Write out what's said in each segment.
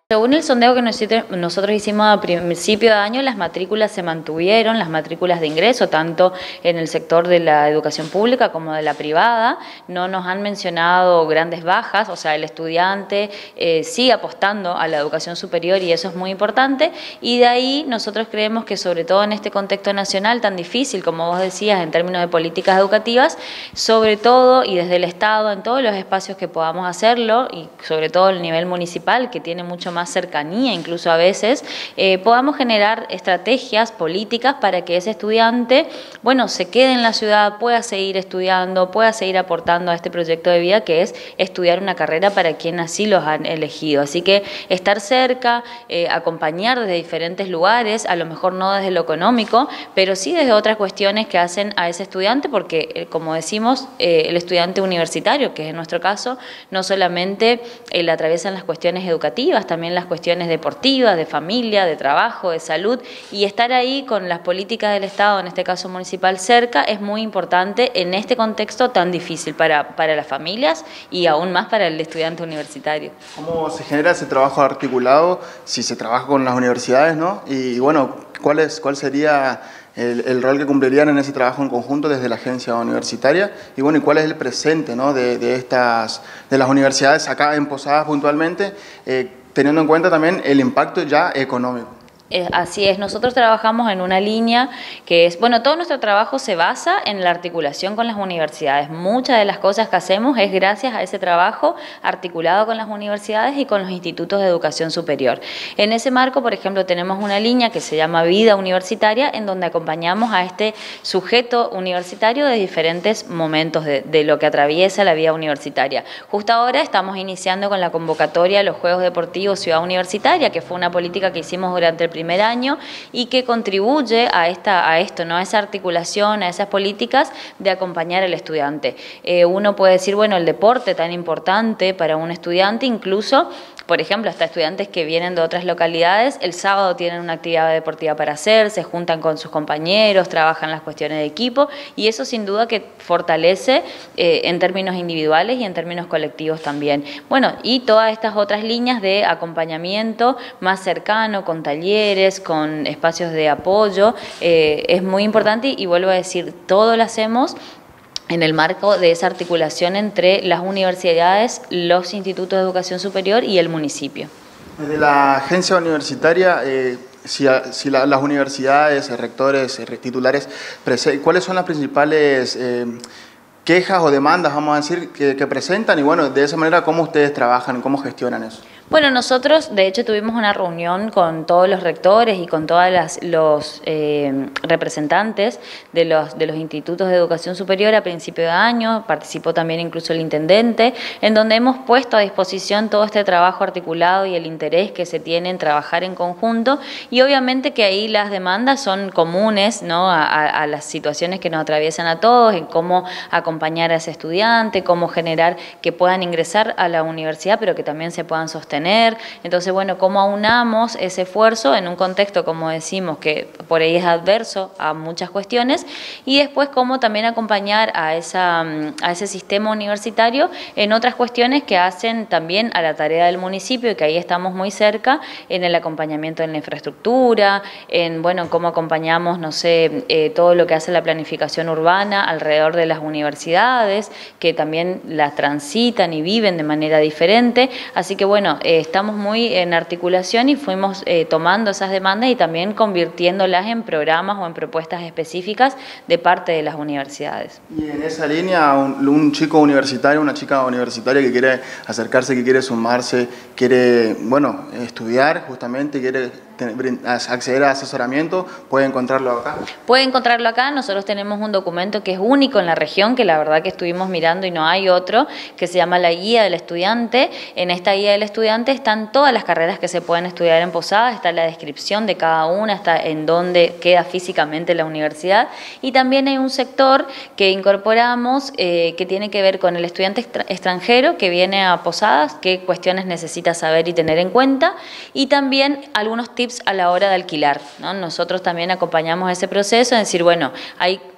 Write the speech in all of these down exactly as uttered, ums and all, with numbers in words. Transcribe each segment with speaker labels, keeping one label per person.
Speaker 1: Según el sondeo que nosotros hicimos a principio de año, las matrículas se mantuvieron, las matrículas de ingreso, tanto en el sector de la educación pública como de la privada. No nos han mencionado grandes bajas, o sea, el estudiante eh, sigue apostando a la educación superior y eso es muy importante. Y de ahí nosotros creemos que, sobre todo en este contexto nacional tan difícil, como vos decías, en términos de políticas educativas, sobre todo y desde el Estado, en todos los espacios que podamos hacerlo, y sobre todo el nivel municipal, que tiene mucho más más cercanía, incluso a veces, eh, podamos generar estrategias políticas para que ese estudiante, bueno, se quede en la ciudad, pueda seguir estudiando, pueda seguir aportando a este proyecto de vida que es estudiar una carrera para quien así los han elegido. Así que estar cerca, eh, acompañar desde diferentes lugares, a lo mejor no desde lo económico, pero sí desde otras cuestiones que hacen a ese estudiante, porque, eh, como decimos, eh, el estudiante universitario, que es en nuestro caso, no solamente eh, le atraviesan las cuestiones educativas, también las cuestiones deportivas, de familia, de trabajo, de salud, y estar ahí con las políticas del Estado, en este caso municipal, cerca, es muy importante en este contexto tan difícil para, para las familias y aún más para el estudiante universitario.
Speaker 2: ¿Cómo se genera ese trabajo articulado si se trabaja con las universidades, ¿no? Y bueno, ¿cuál, es, cuál sería el, el rol que cumplirían en ese trabajo en conjunto desde la agencia universitaria? Y bueno, ¿y cuál es el presente, ¿no? de, de, estas, de las universidades acá en Posadas puntualmente? Eh, teniendo en cuenta también el impacto ya económico.
Speaker 1: Así es, nosotros trabajamos en una línea que es, bueno, todo nuestro trabajo se basa en la articulación con las universidades. Muchas de las cosas que hacemos es gracias a ese trabajo articulado con las universidades y con los institutos de educación superior. En ese marco, por ejemplo, tenemos una línea que se llama Vida Universitaria, en donde acompañamos a este sujeto universitario de diferentes momentos de, de lo que atraviesa la vida universitaria. Justo ahora estamos iniciando con la convocatoria de los Juegos Deportivos Ciudad Universitaria, que fue una política que hicimos durante el primer año y que contribuye a, esta, a esto, ¿no? A esa articulación, a esas políticas de acompañar al estudiante. Eh, uno puede decir, bueno, el deporte tan importante para un estudiante, incluso, por ejemplo, hasta estudiantes que vienen de otras localidades, el sábado tienen una actividad deportiva para hacer, se juntan con sus compañeros, trabajan las cuestiones de equipo y eso sin duda que fortalece eh, en términos individuales y en términos colectivos también. Bueno, y todas estas otras líneas de acompañamiento más cercano, con talleres, con espacios de apoyo, eh, es muy importante y, y vuelvo a decir, todo lo hacemos en el marco de esa articulación entre las universidades, los institutos de educación superior y el municipio.
Speaker 2: Desde la agencia universitaria, eh, si, si la, las universidades, rectores, titulares, ¿cuáles son las principales eh, quejas o demandas, vamos a decir, que, que presentan? Y bueno, de esa manera, ¿cómo ustedes trabajan, cómo gestionan eso?
Speaker 1: Bueno, nosotros de hecho tuvimos una reunión con todos los rectores y con todos los eh, representantes de los, de los institutos de educación superior a principio de año, participó también incluso el intendente, en donde hemos puesto a disposición todo este trabajo articulado y el interés que se tiene en trabajar en conjunto y obviamente que ahí las demandas son comunes, ¿no? a, a, a las situaciones que nos atraviesan a todos, en cómo acompañar a ese estudiante, cómo generar que puedan ingresar a la universidad pero que también se puedan sostener. Entonces, bueno, cómo aunamos ese esfuerzo en un contexto, como decimos, que por ahí es adverso a muchas cuestiones, y después cómo también acompañar a, esa, a ese sistema universitario en otras cuestiones que hacen también a la tarea del municipio y que ahí estamos muy cerca, en el acompañamiento en la infraestructura, en, bueno, cómo acompañamos, no sé, eh, todo lo que hace la planificación urbana alrededor de las universidades, que también las transitan y viven de manera diferente. Así que, bueno, Eh, estamos muy en articulación y fuimos eh, tomando esas demandas y también convirtiéndolas en programas o en propuestas específicas de parte de las universidades.
Speaker 2: Y en esa línea, un, un chico universitario, una chica universitaria que quiere acercarse, que quiere sumarse, quiere, bueno, estudiar justamente, quiere acceder a asesoramiento, ¿puede encontrarlo acá?
Speaker 1: Puede encontrarlo acá. Nosotros tenemos un documento que es único en la región, que la verdad que estuvimos mirando y no hay otro, que se llama la Guía del Estudiante. En esta Guía del Estudiante están todas las carreras que se pueden estudiar en Posadas, está la descripción de cada una, está en dónde queda físicamente la universidad y también hay un sector que incorporamos eh, que tiene que ver con el estudiante extranjero que viene a Posadas, qué cuestiones necesita saber y tener en cuenta y también algunos tips a la hora de alquilar, ¿no? Nosotros también acompañamos ese proceso, es decir, bueno, hay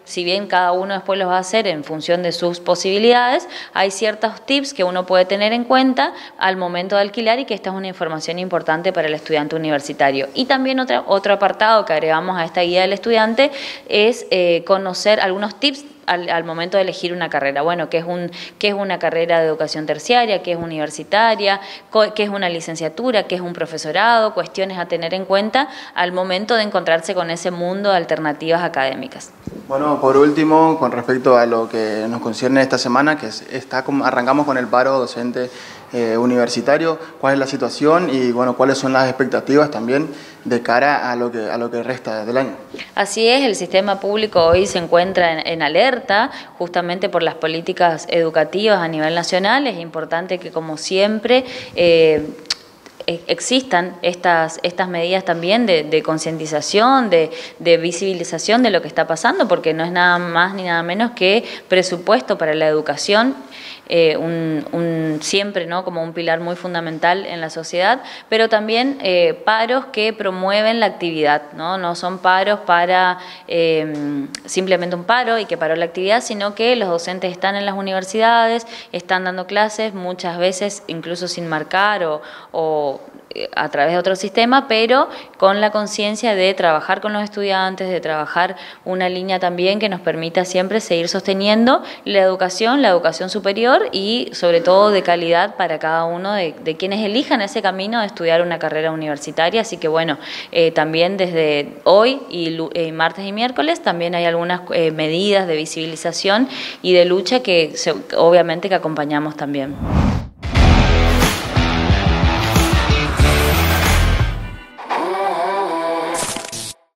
Speaker 1: si bien cada uno después los va a hacer en función de sus posibilidades, hay ciertos tips que uno puede tener en cuenta al momento de alquilar y que esta es una información importante para el estudiante universitario. Y también otra, otro apartado que agregamos a esta guía del estudiante es eh, conocer algunos tips Al, al momento de elegir una carrera. Bueno, ¿qué es, un, qué es una carrera de educación terciaria? ¿Qué es universitaria? ¿Qué es una licenciatura? ¿Qué es un profesorado? Cuestiones a tener en cuenta al momento de encontrarse con ese mundo de alternativas académicas.
Speaker 2: Bueno, por último, con respecto a lo que nos concierne esta semana, que es, está, arrancamos con el paro docente eh, universitario, ¿cuál es la situación y bueno, cuáles son las expectativas también de cara a lo que, a lo que resta del año?
Speaker 1: Así es, el sistema público hoy se encuentra en, en alerta justamente por las políticas educativas a nivel nacional. Es importante que, como siempre, eh, existan estas, estas medidas también de, de concientización, de, de visibilización de lo que está pasando, porque no es nada más ni nada menos que presupuesto para la educación, eh, un, un, siempre ¿no? como un pilar muy fundamental en la sociedad, pero también eh, paros que promueven la actividad, no, no son paros para eh, simplemente un paro y que paró la actividad, sino que los docentes están en las universidades, están dando clases, muchas veces incluso sin marcar o, o a través de otro sistema, pero con la conciencia de trabajar con los estudiantes, de trabajar una línea también que nos permita siempre seguir sosteniendo la educación, la educación superior y sobre todo de calidad para cada uno de, de quienes elijan ese camino de estudiar una carrera universitaria. Así que bueno, eh, también desde hoy y eh, martes y miércoles también hay algunas eh, medidas de visibilización y de lucha que se, obviamente que acompañamos también.